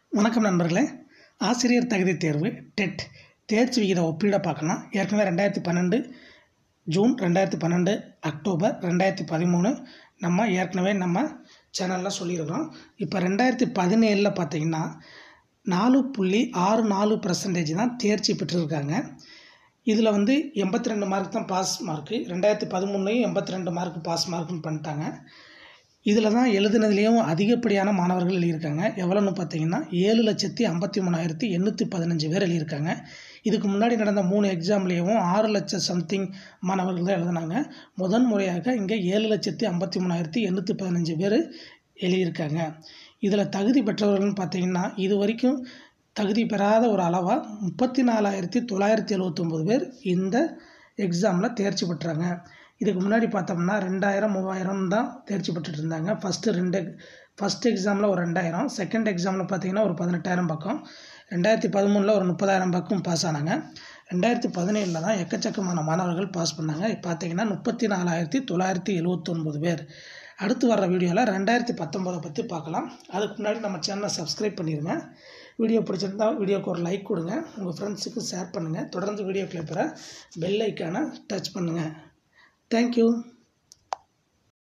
வணக்கம் நண்பர்களே. ஆசிரியர் தகுதி தேர்வு டெட் தேர்ச்சி விகித ஒப்பீட பார்க்கலாம். ஏற்கனவே 2012 ஜூன், 2012 அக்டோபர், 2013 நம்ம ஏற்கனவே நம்ம சேனலில் சொல்லியிருக்கிறோம். இப்போ 2017 பார்த்தீங்கன்னா 4.64% தான் தேர்ச்சி பெற்றிருக்காங்க. இதில் 82 மார்க் தான் பாஸ் மார்க்கு. 2013 82 மார்க் பாஸ் மார்க்குன்னு பண்ணிட்டாங்க. இதில் தான் எழுதுனதுலேயும் அதிகப்படியான மாணவர்கள் எழுதியிருக்காங்க. எவ்வளோன்னு பார்த்தீங்கன்னா 7,53,815 பேர் எழுதியிருக்காங்க. இதுக்கு முன்னாடி நடந்த 3 எக்ஸாம்லேயும் 6 லட்சம் சம்திங் மாணவர்கள் தான் எழுதுனாங்க. முதன் முறையாக இங்கே 7,53,815 பேர் எழுதியிருக்காங்க. இதில் தகுதி பெற்றவர்கள்னு பார்த்தீங்கன்னா இது வரைக்கும் தகுதி பெறாத ஒரு அளவாக 34,979 பேர் இந்த எக்ஸாமில் தேர்ச்சி பெற்றாங்க. இதுக்கு முன்னாடி பார்த்தோம்னா 2000, 3000 தான் தேர்ச்சி பெற்றுட்டு இருந்தாங்க. ஃபஸ்ட் எக்ஸாமில் ஒரு 2000, செகண்ட் எக்ஸாமில் பார்த்தீங்கன்னா ஒரு 18,000 பக்கம், 2013 ஒரு 30,000 பக்கம் பாஸ் ஆனாங்க. 2017 தான் எக்கச்சக்கமான மாணவர்கள் பாஸ் பண்ணாங்க. பார்த்தீங்கன்னா 34,979 பேர். அடுத்து வர்ற வீடியோவில் 2019 பற்றி பார்க்கலாம். அதுக்கு முன்னாடி நம்ம சேனலை சப்ஸ்கிரைப் பண்ணிடுங்க. வீடியோ பிடிச்சிருந்தா வீடியோக்கு ஒரு லைக் கொடுங்க, உங்கள் ஃப்ரெண்ட்ஸுக்கு ஷேர் பண்ணுங்கள். தொடர்ந்து வீடியோ கிளிப்பரை பெல் ஐக்கானை டச் பண்ணுங்கள். Thank you.